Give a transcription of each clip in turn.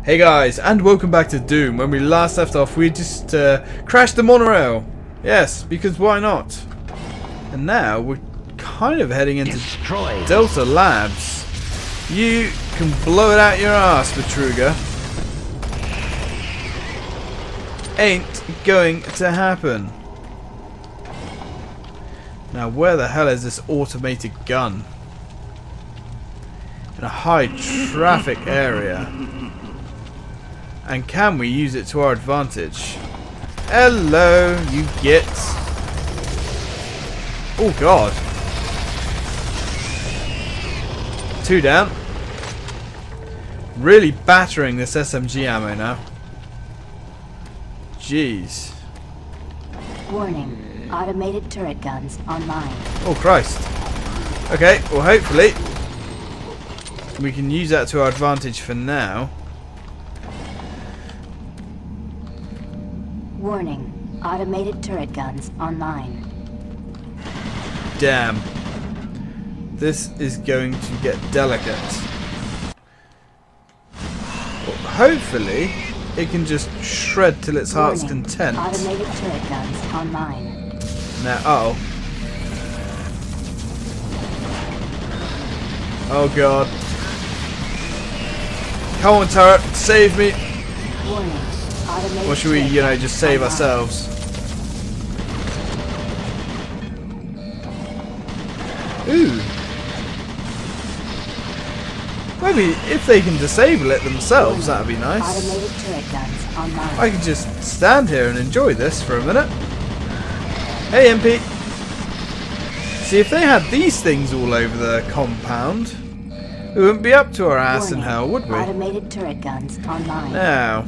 Hey guys, and welcome back to Doom. When we last left off, we just crashed the monorail. Yes, because why not? And now we're kind of heading into Delta Labs. You can blow it out your ass, Betruga. Ain't going to happen. Now, where the hell is this automated gun? In a high traffic area. And can we use it to our advantage? Hello, you git. Oh god. 2 down. Really battering this SMG ammo now. Jeez. Warning. Automated turret guns online. Oh Christ. Okay, well hopefully we can use that to our advantage for now. Warning. Automated turret guns online. Damn. This is going to get delicate. Well, hopefully, it can just shred till its heart's content. Automated turret guns online. Now, uh-oh. Oh god. Come on, turret, save me. Warning. Or should we, you know, just save ourselves? Ooh. Maybe if they can disable it themselves, that'd be nice. Automated turret guns online. I can just stand here and enjoy this for a minute. Hey, MP. See, if they had these things all over the compound, we wouldn't be up to our ass in hell, would we? Automated turret guns online. Now.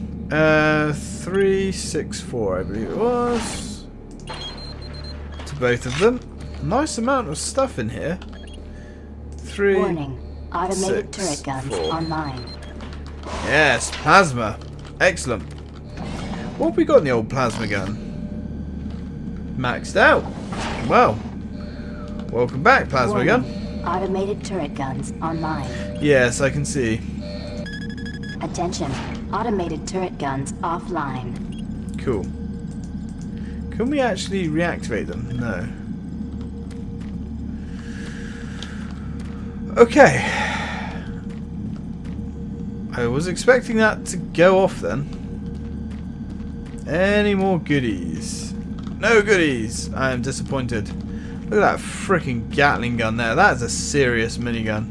364, I believe it was. To both of them. Nice amount of stuff in here. 3. Warning. Automated 6, turret guns 4. online. Yes, plasma. Excellent. What have we got in the old plasma gun? Maxed out. Well. Welcome back, plasma Warning. gun. Automated turret guns online. Yes, I can see. Attention. Automated turret guns offline. Cool. Can we actually reactivate them? No. Okay. I was expecting that to go off then. Any more goodies? No goodies! I am disappointed. Look at that freaking Gatling gun there. That is a serious minigun.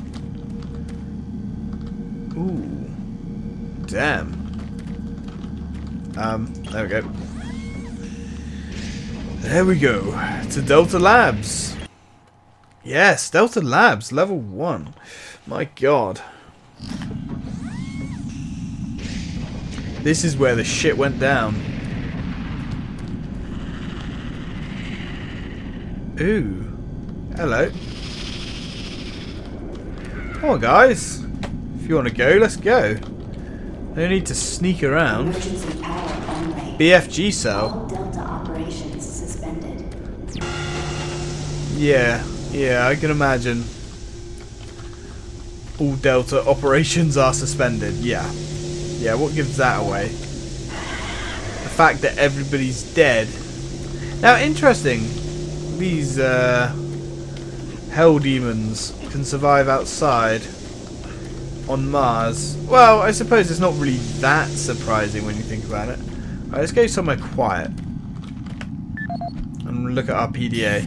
Ooh. Damn. There we go. There we go. To Delta Labs. Yes, Delta Labs, level 1. My god. This is where the shit went down. Ooh. Hello. Come on, guys. If you want to go, let's go. No need to sneak around. BFG cell. All Delta operations suspended. Yeah, I can imagine. All Delta operations are suspended. Yeah, what gives that away? The fact that everybody's dead. Now, interesting. These hell demons can survive outside on Mars. Well, I suppose it's not really that surprising when you think about it. Alright, let's go somewhere quiet and look at our PDA.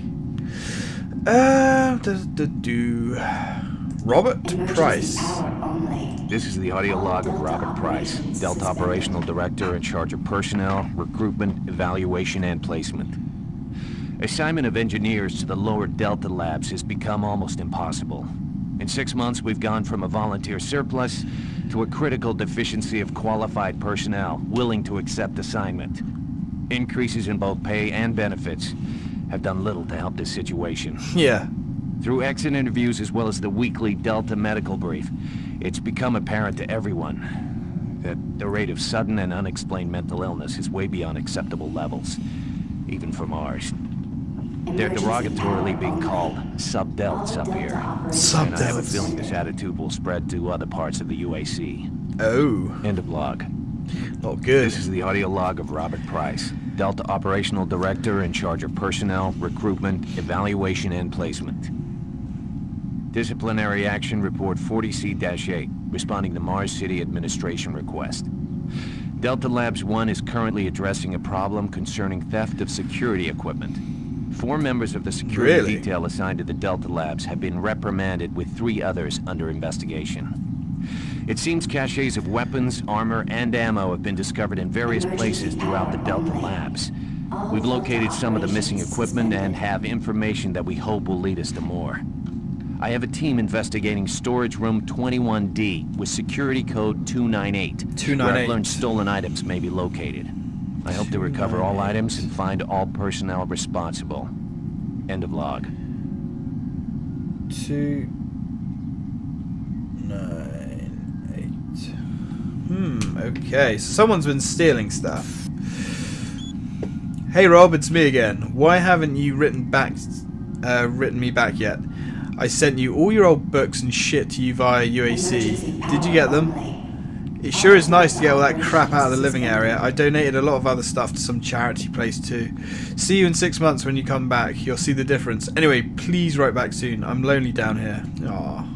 Robert Price. This is the audio log of Robert Price, Delta Operational Director in charge of personnel, recruitment, evaluation, and placement. Assignment of engineers to the lower Delta Labs has become almost impossible. In 6 months, we've gone from a volunteer surplus to a critical deficiency of qualified personnel willing to accept assignment. Increases in both pay and benefits have done little to help this situation. Yeah. Through exit interviews as well as the weekly Delta medical brief, it's become apparent to everyone that the rate of sudden and unexplained mental illness is way beyond acceptable levels, even from ours. They're derogatorily being called sub-delts up here. Sub-delts. And I have a feeling this attitude will spread to other parts of the UAC. Oh, End of log. not good. This is the audio log of Robert Price, Delta Operational Director in charge of personnel, recruitment, evaluation, and placement. Disciplinary action report 40C-8, responding to Mars City Administration request. Delta Labs 1 is currently addressing a problem concerning theft of security equipment. 4 members of the security detail assigned to the Delta Labs have been reprimanded, with 3 others under investigation. It seems caches of weapons, armor, and ammo have been discovered in various places throughout the Delta Labs. We've located some of the missing equipment and have information that we hope will lead us to more. I have a team investigating storage room 21D with security code 298, where I've learned stolen items may be located. I hope to recover all items and find all personnel responsible. End of log. 298. Okay, so someone's been stealing stuff. Hey Rob, it's me again. Why haven't you written me back yet? I sent you all your old books and shit to you via UAC. Did you get them? It sure is nice to get all that crap out of the living area. I donated a lot of other stuff to some charity place too. See you in 6 months when you come back. You'll see the difference. Anyway, please write back soon. I'm lonely down here. Aww.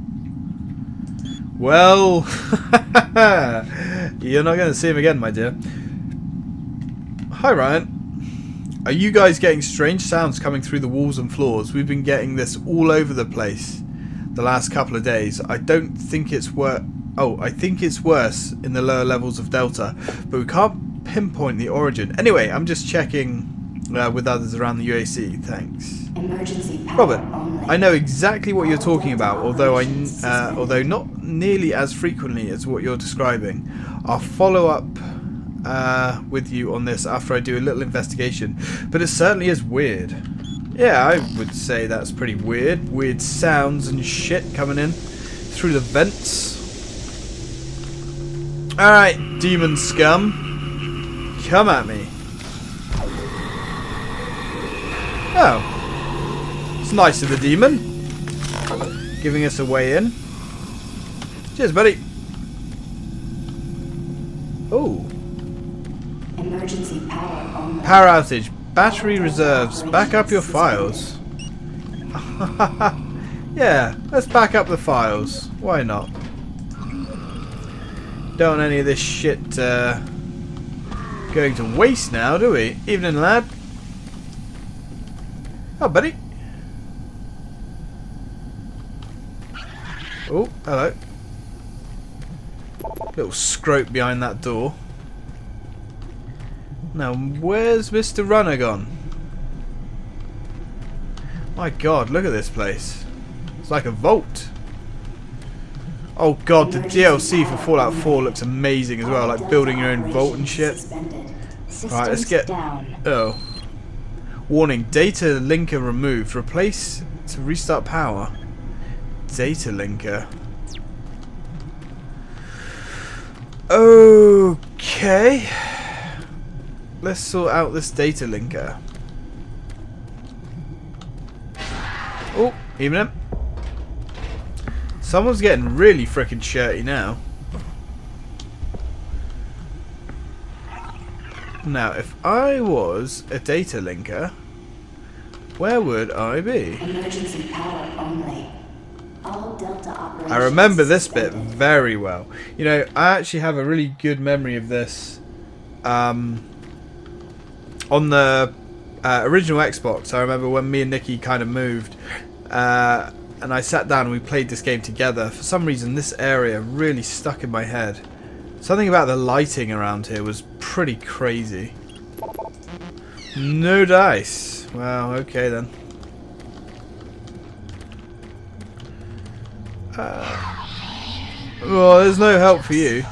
Well, you're not going to see him again, my dear. Hi, Ryan. Are you guys getting strange sounds coming through the walls and floors? We've been getting this all over the place the last couple of days. I don't think it's I think it's worse in the lower levels of Delta, but we can't pinpoint the origin. Anyway, I'm just checking with others around the UAC. Thanks. Robert, I know exactly what you're talking about, although not nearly as frequently as what you're describing. I'll follow up with you on this after I do a little investigation, but it certainly is weird. Yeah, I would say that's pretty weird. Weird sounds and shit coming in through the vents. Alright, demon scum. Come at me. Oh. It's nice of the demon. Giving us a way in. Cheers, buddy. Oh. Emergency power only. Power outage. Battery reserves. Back up your files. Yeah, let's back up the files. Why not? Don't want any of this shit going to waste now, do we? Evening, lad. Oh, buddy. Oh, hello. Little scrope behind that door. Now, where's Mr. Runner gone? My God, look at this place. It's like a vault. Oh God, the DLC for Fallout 4 looks amazing as well, like building your own vault and shit. Alright, let's get... Oh. Warning, data linker removed. Replace to restart power. Data linker. Okay. Let's sort out this data linker. Oh, evening. Someone's getting really frickin' shirty now. Now, if I was a data linker, where would I be? Emergency power only. All Delta operations I remember this bit very well. You know, I actually have a really good memory of this. On the original Xbox, I remember when me and Nikki kind of moved, and I sat down and we played this game together. For some reason, this area really stuck in my head. Something about the lighting around here was pretty crazy. No dice. Well, okay then. Well, there's no help for you.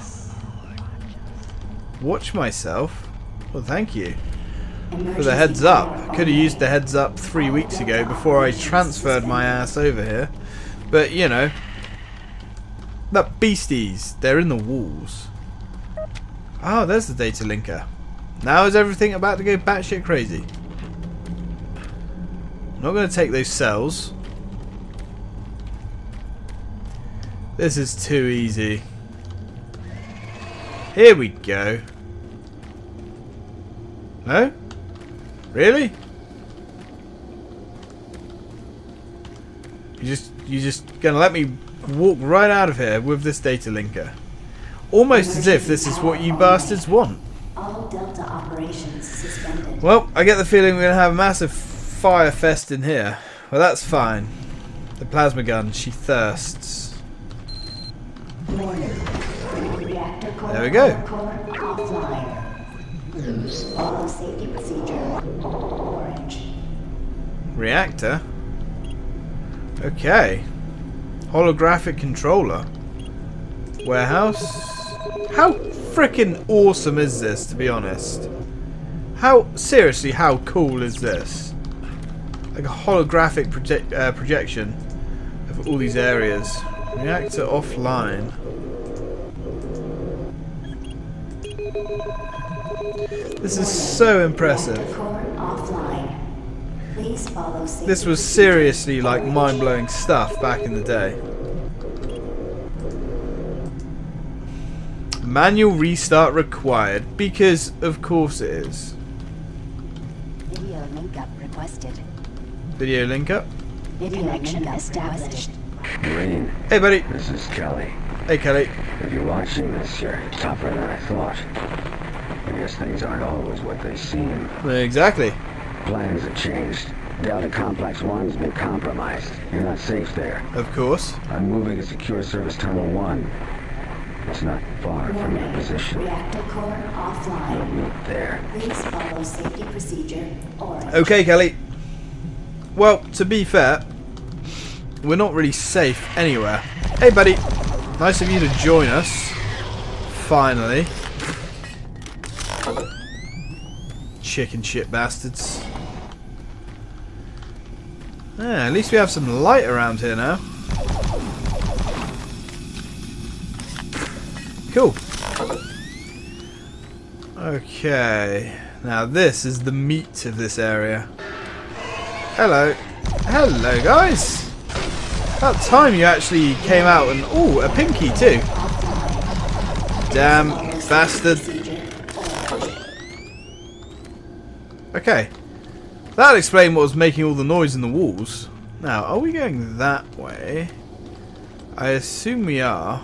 Watch myself. Well, thank you for the heads up. Could have used the heads up 3 weeks ago before I transferred my ass over here. But, you know. That beasties. They're in the walls. Oh, there's the data linker. Now is everything about to go batshit crazy. I'm not going to take those cells. This is too easy. Here we go. No? Really? You just gonna let me walk right out of here with this data linker? Almost as if this is what you bastards want. All Delta operations suspended. Well, I get the feeling we're gonna have a massive fire fest in here. Well, that's fine. The plasma gun, she thirsts. There we go. Follow safety procedure. Orange. Reactor? Okay. Holographic controller. Warehouse? How frickin' awesome is this, to be honest? Seriously, how cool is this? Like a holographic projection of all these areas. Reactor offline. This is so impressive. This was seriously like mind-blowing stuff back in the day. Manual restart required, because of course it is. Video link up requested. Video link up. Video connection established. Green. Hey buddy. This is Kelly. Hey Kelly. If you're watching this, you're tougher than I thought. I guess things aren't always what they seem. Exactly. Plans have changed. Delta Complex 1's been compromised. You're not safe there. Of course. I'm moving to Secure Service Terminal 1. It's not far from your position. Reactor core We'll offline. meet there. Please follow safety procedure. Orange. Okay, Kelly. Well, to be fair, we're not really safe anywhere. Hey buddy. Nice of you to join us. Finally. Chicken shit bastards. Yeah, at least we have some light around here now. Cool. Okay. Now this is the meat of this area. Hello. Hello guys. About time you actually came out and... ooh, a pinky too. Damn bastard. Okay. That'll explain what was making all the noise in the walls. Now, are we going that way? I assume we are.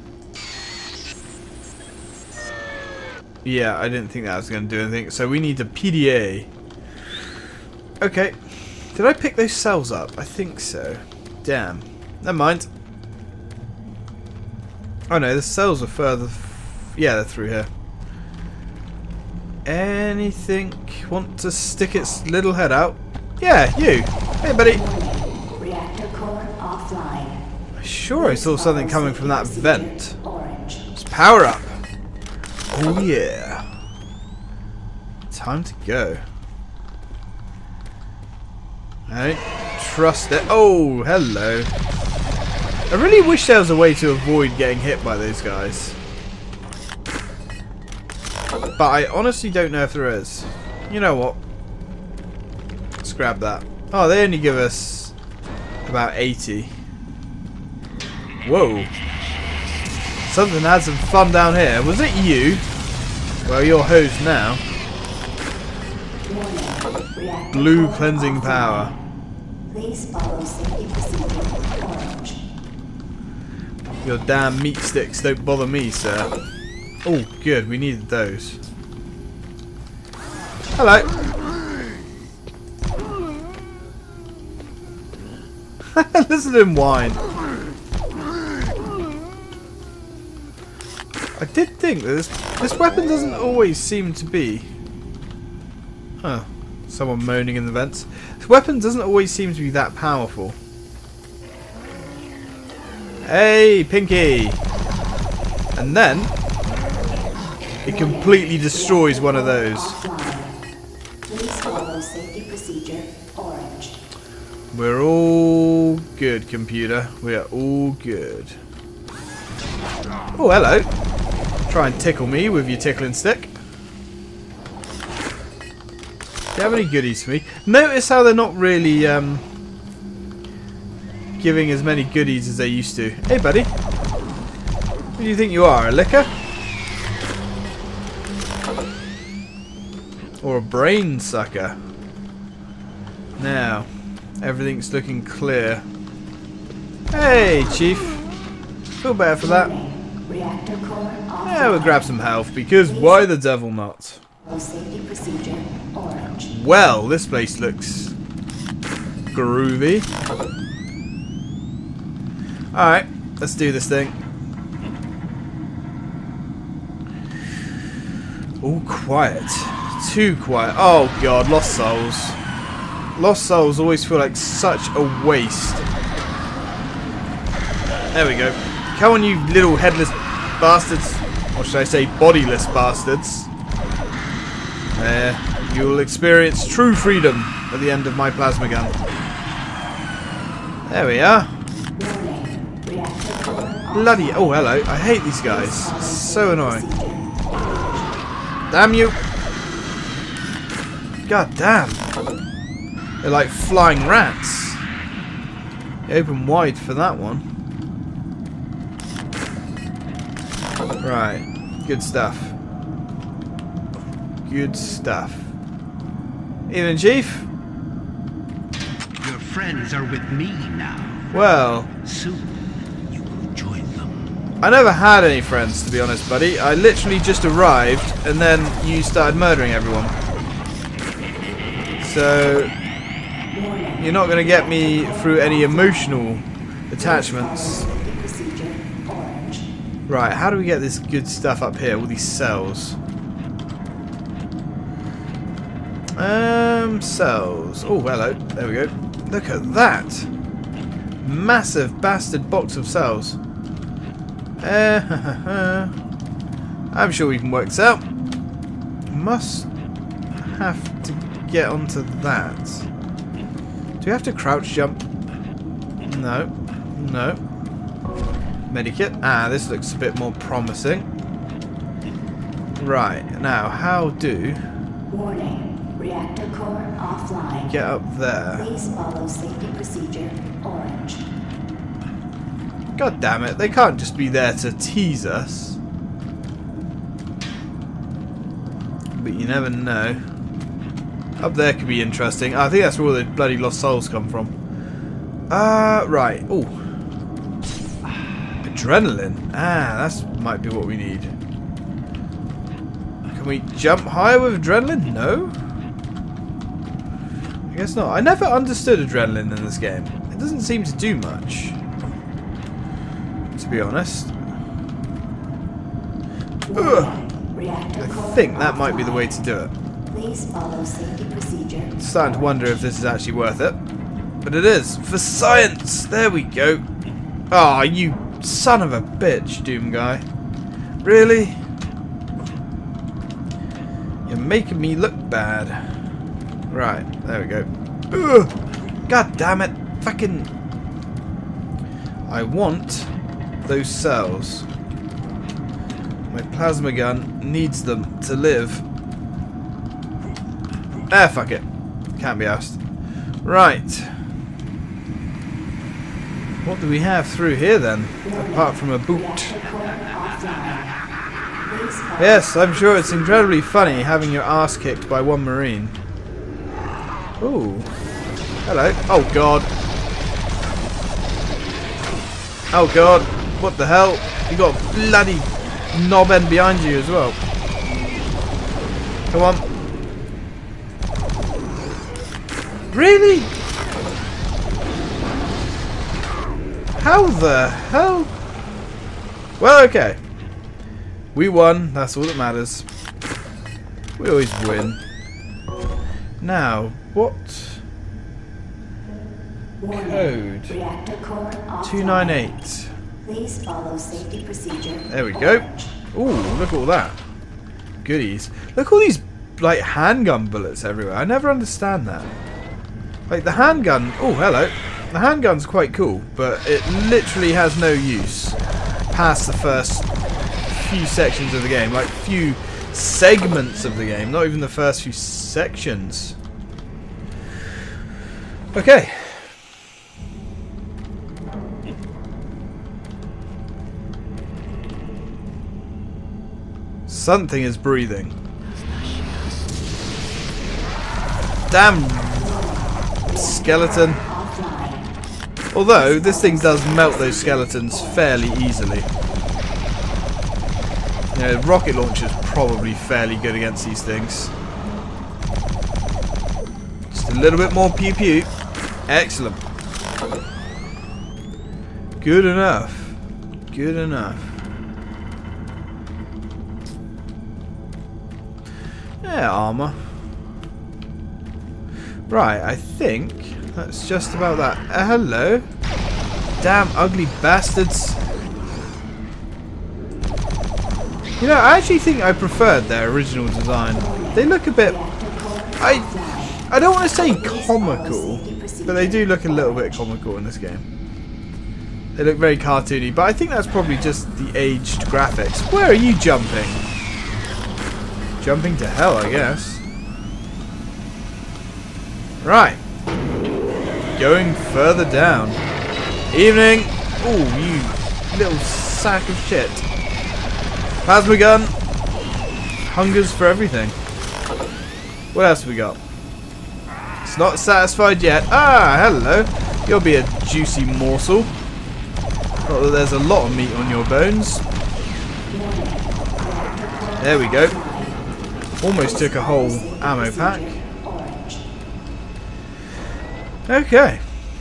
Yeah, I didn't think that was going to do anything. So we need a PDA. Okay. Did I pick those cells up? I think so. Damn. Never mind. Oh no, the cells are further... yeah, they're through here. Anything want to stick its little head out? Yeah, you. Hey, buddy. Reactor core offline. Sure, I saw something coming from that vent. Orange. Let's power up. Oh yeah. Time to go. I don't trust it. Oh, hello. I really wish there was a way to avoid getting hit by those guys. But I honestly don't know if there is. You know what? Let's grab that. Oh, they only give us about 80. Whoa. Something had some fun down here. Was it you? Well, you're hosed now. Blue cleansing power. Please follow safety procedure. Orange. Your damn meat sticks don't bother me, sir. Oh, good. We needed those. Hello. Listen to him whine. I did think that this weapon doesn't always seem to be... Huh. Someone moaning in the vents. This weapon doesn't always seem to be that powerful. Hey, Pinky! And then... it completely destroys one of those. Please follow safety procedure. Orange. We're all good, computer. We are all good. Oh, hello. Try and tickle me with your tickling stick. Do you have any goodies for me? Notice how they're not really giving as many goodies as they used to. Hey, buddy. Who do you think you are, a licker? Or a brain sucker. Now, everything's looking clear. Hey, Chief. Feel better for that. Reactor core off. Yeah, we'll grab some health, because why the devil not? Safety procedure orange. Well, this place looks groovy. Alright, let's do this thing. All quiet. Too quiet. Oh god, Lost Souls. Lost Souls always feel like such a waste. There we go. Come on, you little headless bastards. Or should I say bodiless bastards. There. You'll experience true freedom at the end of my plasma gun. There we are. Bloody... Oh, hello. I hate these guys. So annoying. Damn you. God damn. They're like flying rats. They open wide for that one. Right. Good stuff. Good stuff. Evening, Chief. Your friends are with me now. Well, Soon, you will join them. I never had any friends, to be honest, buddy. I literally just arrived, and then you started murdering everyone. So, you're not going to get me through any emotional attachments. Right, how do we get this good stuff up here? All these cells. Cells. Oh, hello. There we go. Look at that. Massive bastard box of cells. I'm sure we can work this out. Must have to get onto that. Do we have to crouch jump? No. No. Medikit. Ah, this looks a bit more promising. Right, now, how do... Warning. Reactor core offline. Get up there. Please follow safety procedure orange. God damn it, they can't just be there to tease us. But you never know. Up there could be interesting. I think that's where all the bloody Lost Souls come from. Right. Oh. Adrenaline. Ah, that might be what we need. Can we jump higher with adrenaline? No? I guess not. I never understood adrenaline in this game. It doesn't seem to do much, to be honest. Ugh. I think that might be the way to do it. Please follow safety procedure. I'm starting to wonder if this is actually worth it. But it is. For science! There we go. Ah, you son of a bitch, Doom guy. Really? You're making me look bad. Right, there we go. Ugh. God damn it. Fucking... I want those cells. My plasma gun needs them to live. Ah, fuck it. Can't be asked. Right. What do we have through here then? Apart from a boot. Yes, I'm sure it's incredibly funny having your ass kicked by one Marine. Ooh. Hello. Oh god. Oh god. What the hell? You got a bloody knob end behind you as well. Come on. Really? How the hell? Well, okay. We won. That's all that matters. We always win. Now, what? Code 298. Please follow safety procedure. There we go. Ooh, look at all that. Goodies. Look at all these like handgun bullets everywhere. I never understand that. Like the handgun. Oh, hello. The handgun's quite cool, but it literally has no use past the first few sections of the game, like few segments of the game, not even the first few sections. Okay. Something is breathing. Damn skeleton. Although, this thing does melt those skeletons fairly easily. You know, rocket launcher's probably fairly good against these things. Just a little bit more pew pew. Excellent. Good enough. Good enough. Yeah, armor. Right, I think that's just about that. Hello. Damn ugly bastards. You know, I actually think I preferred their original design. They look a bit... I don't want to say comical, but they do look a little bit comical in this game. They look very cartoony, but I think that's probably just the aged graphics. Where are you jumping? Jumping to hell, I guess. Right. Going further down. Evening. Oh, you little sack of shit. Plasma gun. Hungers for everything. What else have we got? It's not satisfied yet. Ah, hello. You'll be a juicy morsel. Not that there's a lot of meat on your bones. There we go. Almost took a whole ammo pack. Okay.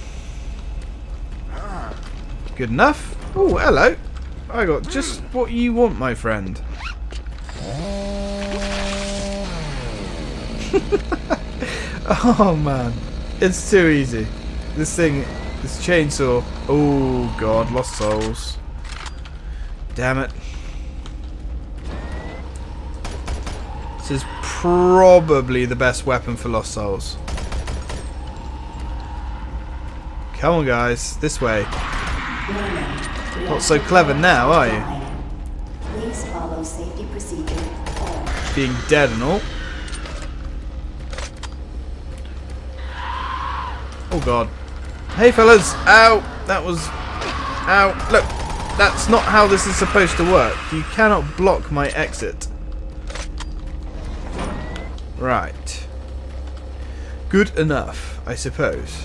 Good enough. Oh, hello. I got just what you want, my friend. Oh man, it's too easy. This thing, this chainsaw. Oh god, lost souls. Damn it. This is probably the best weapon for lost souls. Come on guys, this way. Not so clever now, are you? Please follow safety procedure. Being dead and all. Oh god. Hey fellas! Ow! That was... Ow! Look! That's not how this is supposed to work. You cannot block my exit. Right. Good enough, I suppose.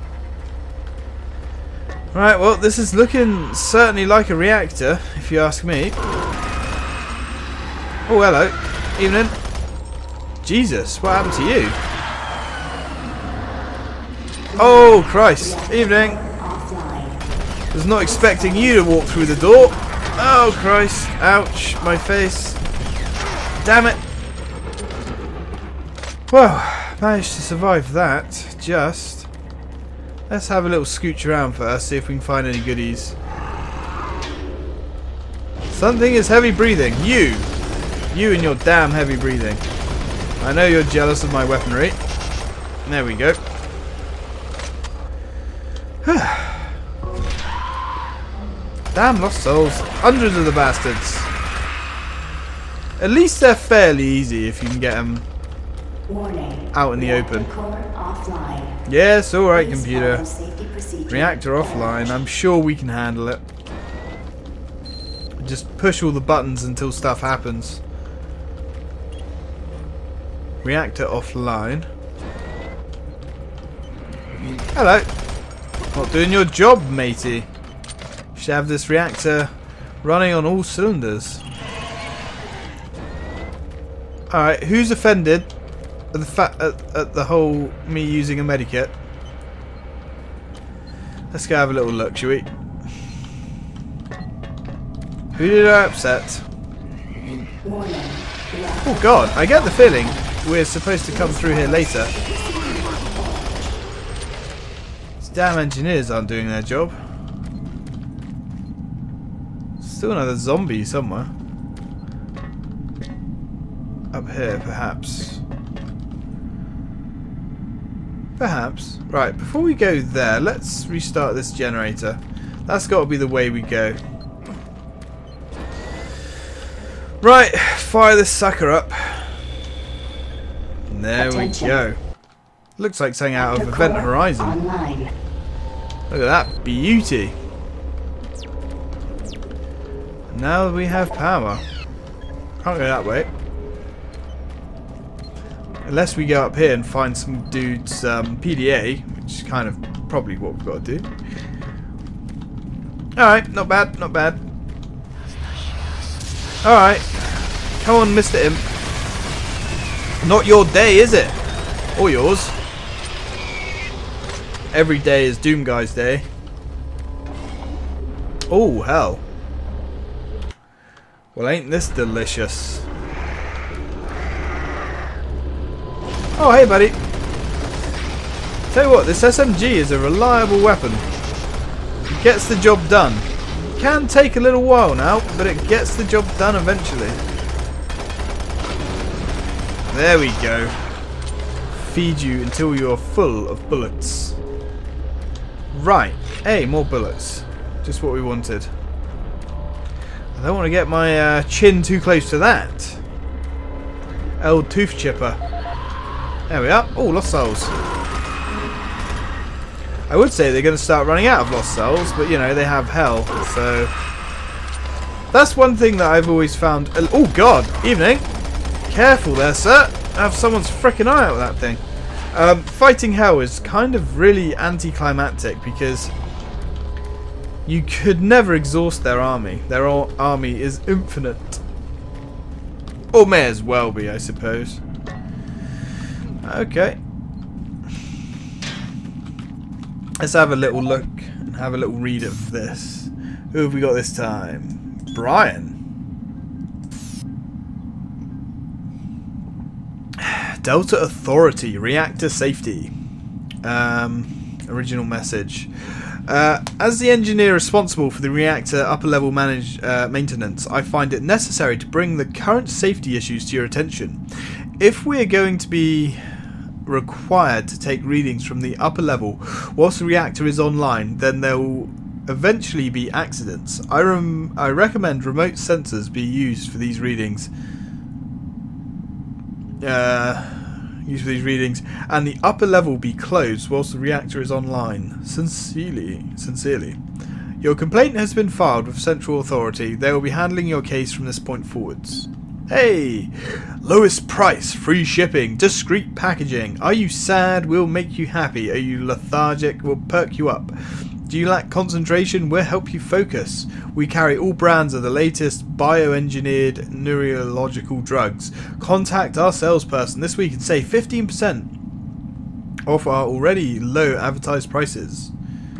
Right, well, this is looking certainly like a reactor, if you ask me. Oh, hello. Evening. Jesus, what happened to you? Oh, Christ. Evening. Was not expecting you to walk through the door. Oh, Christ. Ouch, my face. Damn it. Well, managed to survive that, just. Let's have a little scooch around first, see if we can find any goodies. Something is heavy breathing. You! You and your damn heavy breathing. I know you're jealous of my weaponry. There we go. Damn lost souls. Hundreds of the bastards. At least they're fairly easy if you can get them out in the open. Yes, alright computer. Reactor offline. I'm sure we can handle it. Just push all the buttons until stuff happens. Reactor offline. Hello. Not doing your job, matey. Should have this reactor running on all cylinders. Alright, who's offended at the whole me using a medikit? Let's go have a little look, shall we? Who did I upset? Oh god, I get the feeling we're supposed to come through here later. These damn engineers aren't doing their job. Still another zombie somewhere. Up here, perhaps. Perhaps. Right, before we go there, let's restart this generator. That's got to be the way we go. Right, fire this sucker up. And there we go. Looks like something out of Event Horizon. Look at that beauty. Now we have power. Can't go that way. Unless we go up here and find some dude's PDA, which is kind of probably what we've got to do. Alright, not bad, not bad. Alright. Come on, Mr. Imp. Not your day, is it? Or yours. Every day is Doom Guy's day. Oh, hell. Well, ain't this delicious. Oh, hey, buddy. Tell you what, this SMG is a reliable weapon. It gets the job done. It can take a little while now, but it gets the job done eventually. There we go. Feed you until you're full of bullets. Right. Hey, more bullets. Just what we wanted. I don't want to get my chin too close to that. Old tooth chipper. There we are. Oh, lost souls. I would say they're going to start running out of lost souls, but you know, they have hell, so... That's one thing that I've always found... Oh, God! Evening! Careful there, sir! I have someone's frickin' eye out with that thing. Fighting hell is kind of really anticlimactic because you could never exhaust their army. Their army is infinite. Or may as well be, I suppose. Okay. Let's have a little look and have a little read of this. Who have we got this time? Brian. Delta Authority, reactor safety. Original message. As the engineer responsible for the reactor upper level maintenance, I find it necessary to bring the current safety issues to your attention. If we are going to be required to take readings from the upper level whilst the reactor is online, then there will eventually be accidents. I recommend remote sensors be used for these readings. And the upper level be closed whilst the reactor is online. Sincerely. Your complaint has been filed with Central Authority. They will be handling your case from this point forwards. Hey! Lowest price, free shipping, discreet packaging. Are you sad? We'll make you happy. Are you lethargic? We'll perk you up. Do you lack concentration? We'll help you focus. We carry all brands of the latest bioengineered neurological drugs. Contact our salesperson this week and save 15% off our already low advertised prices.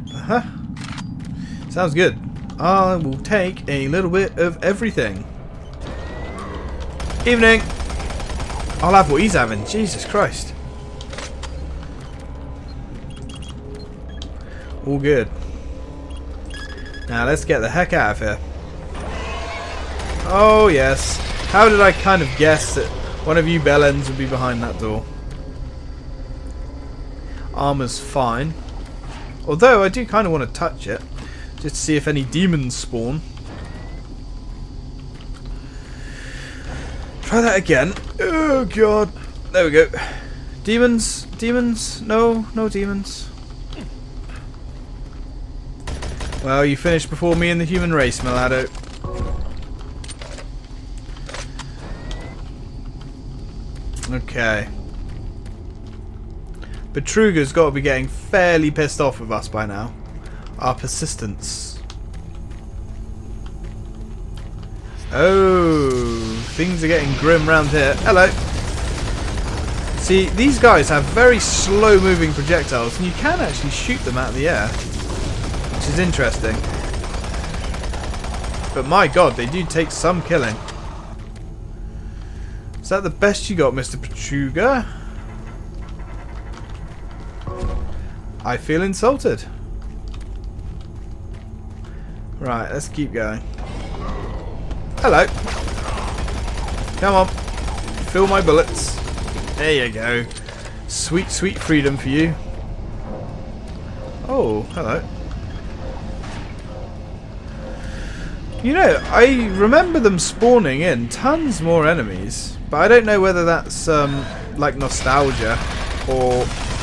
Sounds good. I will take a little bit of everything. Evening. I'll have what he's having. Jesus Christ. All good. Now let's get the heck out of here. Oh yes. How did I kind of guess that one of you bellends would be behind that door? Armor's fine. Although I do kind of want to touch it. Just to see if any demons spawn. Try that again. Oh god. There we go. Demons? Demons? No, no demons. Well, you finished before me and the human race, Milado. Okay. Betruga's got to be getting fairly pissed off with us by now. Our persistence. Oh, things are getting grim round here. Hello. See, these guys have very slow moving projectiles and you can actually shoot them out of the air. Which is interesting. But my god, they do take some killing. Is that the best you got, Mr. Petruga? I feel insulted. Right, let's keep going. Hello. Come on. Fill my bullets. There you go. Sweet, sweet freedom for you. Oh, hello. You know, I remember them spawning in tons more enemies, but I don't know whether that's like nostalgia or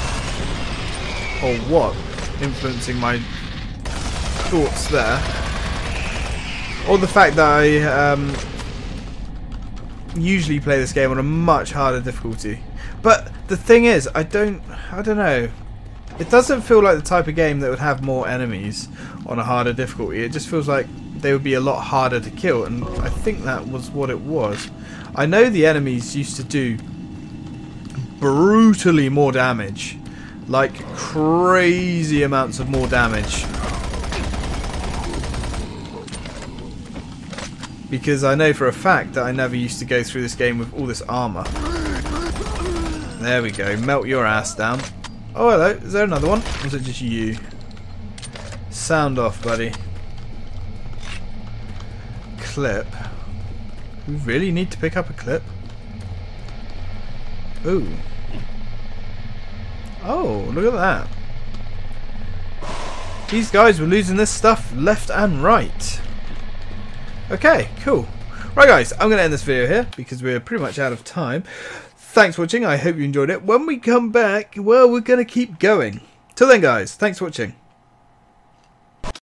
what influencing my thoughts there, or the fact that usually play this game on a much harder difficulty. But the thing is, I don't know. It doesn't feel like the type of game that would have more enemies on a harder difficulty. It just feels like they would be a lot harder to kill, and I think that was what it was. I know the enemies used to do brutally more damage, like crazy amounts of more damage. Because I know for a fact that I never used to go through this game with all this armor. There we go, melt your ass down. Oh hello, is there another one? Or is it just you? Sound off, buddy. Clip. We really need to pick up a clip? Ooh. Oh, look at that. These guys were losing this stuff left and right. Okay, cool. Right guys, I'm going to end this video here because we're pretty much out of time. Thanks for watching, I hope you enjoyed it. When we come back, well, we're going to keep going. Till then guys, thanks for watching.